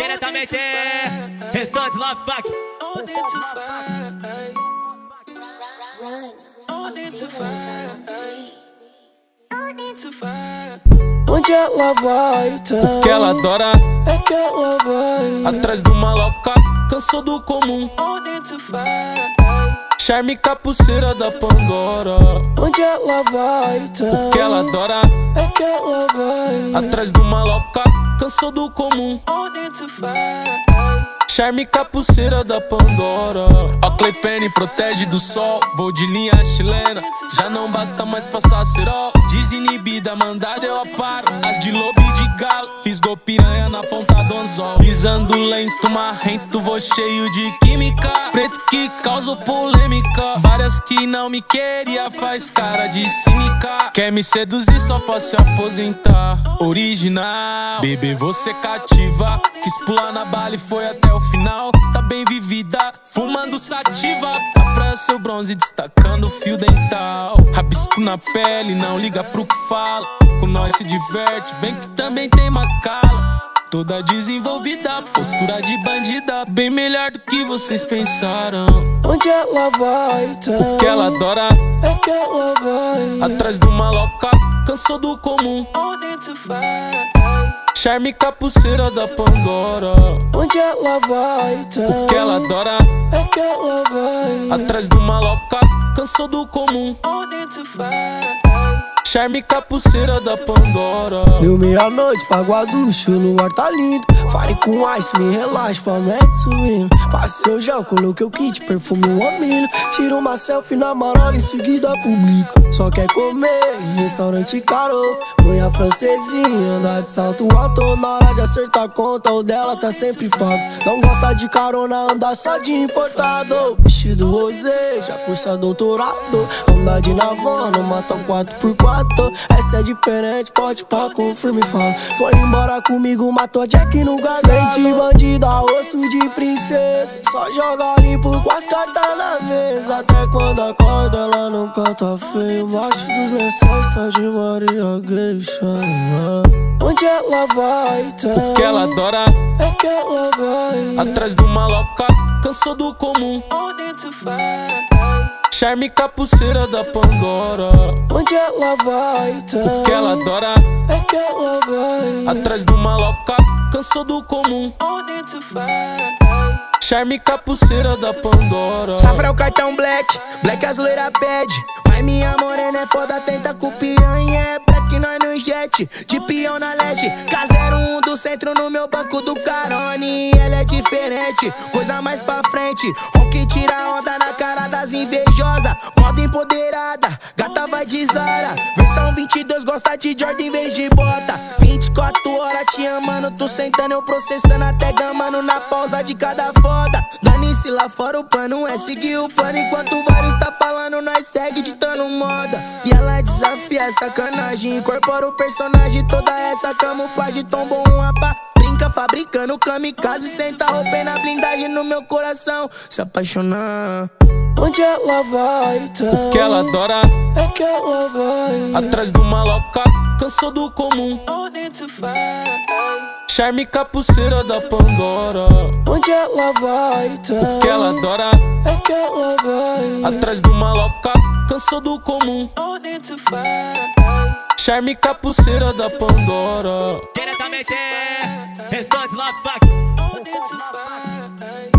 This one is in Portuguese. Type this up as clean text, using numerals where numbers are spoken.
Diretamente Restante Love Fuck. Onde ela vai, o que ela adora é que ela vai atrás do maloca, cansou do comum. Charme capuceira da Pandora. Onde ela vai, o que ela adora é que ela vai atrás do maloca, cansou do comum. Charme capuceira da Pandora. Oakley Penny protege do sol, vou de linha chilena. Já não basta mais passar cerol. Desinibida, mandada eu aparo. As de lobo e de galo, fiz gol piranha na ponta do anzol. Pisando lento, marrento, vou cheio de química. Preto que causa polêmica. Várias que não me queria, faz cara de cínica. Quer me seduzir, só posso se aposentar. Original, bebê, você cativa. Quis pular na bala e foi até o final. Tá bem vivida, fumando sativa. A praia seu bronze, destacando o fio dental. Rabisco na pele, não liga pro que fala. Com nós se diverte, vem que também tem macala. Toda desenvolvida, postura de bandida. Bem melhor do que vocês pensaram. Onde ela vai, o que ela adora é que ela vai atrás do maloca, cansou do comum. Charme capuceira da Pandora. Onde ela vai, o que ela adora é que ela vai atrás do maloca, cansou do comum. Charme capuceira da Pandora. Deu meia-noite, pago a ducha, o luar tá lindo. Fire com ice, me relaxa, palmete subindo. Passe seu gel, coloquei o kit, perfume um milho. Tira uma selfie na marola, em seguida publico. Só quer comer em restaurante caro. Põe a francesinha, andar de salto alto. Na hora de acertar a conta, o dela tá sempre pago. Não gosta de carona, anda só de importado. Vestido rosé, já cursa doutorado. Anda de Navona, mata um 4x4. Essa é diferente, pode pá, confirma e fala. Foi embora comigo, matou a Jack no gargalo. Mente bandida, rosto de princesa. Só joga limpo com as cartas na mesa. Até quando acorda, ela não canta feio. Baixo dos lençóis, tá de Maria Geisha. Onde ela vai, o que ela adora é que ela vai atrás do maloca, cansou do comum. Charme capuceira da Pandora. Onde ela vai, o que ela adora é que ela vai atrás do maloca, cansou do comum. Charme capuceira da Pandora. Safra é o cartão black, black azuleira pede. Mas minha morena é foda, tenta com piranha. É black, nós no jet, de peão na leste. K01 do centro no meu banco do Carone. Ela é diferente, coisa mais pra frente. Rock tira onda na cara das invejosas. Moda empoderada, gata vai de Zara. Versão 22 gosta de Jordan em vez de bota. 24 horas te amando, tu sentando, eu processando até gamando na pausa de cada foda. Dane-se lá fora, o plano é seguir o plano. Enquanto vários tá falando, nós segue ditando moda. E ela desafia a sacanagem, incorpora o personagem. Toda essa camuflagem, tombou uma pá. Brinca fabricando kamikaze, senta roupa na blindagem no meu coração. Se apaixonar. Onde ela vai, o que ela adora é que ela vai atrás do maloca, cansou do comum. Charme capuceira da Pandora. Onde ela vai, o que ela adora é que ela vai atrás do maloca, cansou do comum. Charme capuceira da Pandora. Diretamente Restante Love Fuck.